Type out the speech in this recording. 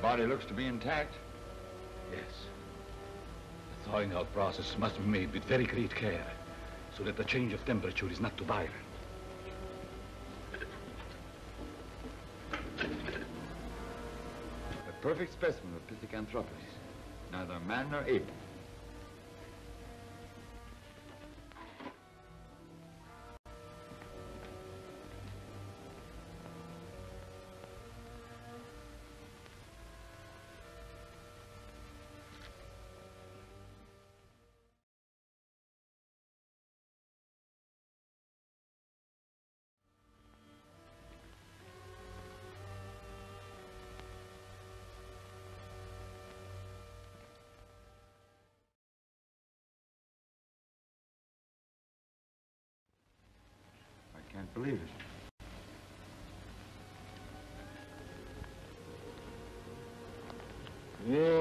body looks to be intact. Yes. The thawing out process must be made with very great care, so that the change of temperature is not too violent. A perfect specimen of Pithecanthropus. Neither man nor ape. Can't believe it. Yeah,